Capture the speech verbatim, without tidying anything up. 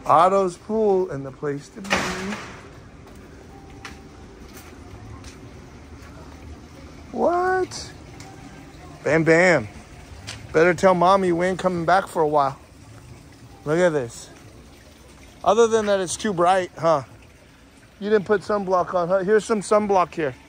Otto's pool and the place to be. What? Bam, bam. Better tell mommy we ain't coming back for a while. Look at this. Other than that, it's too bright, huh? You didn't put sunblock on, huh? Here's some sunblock here.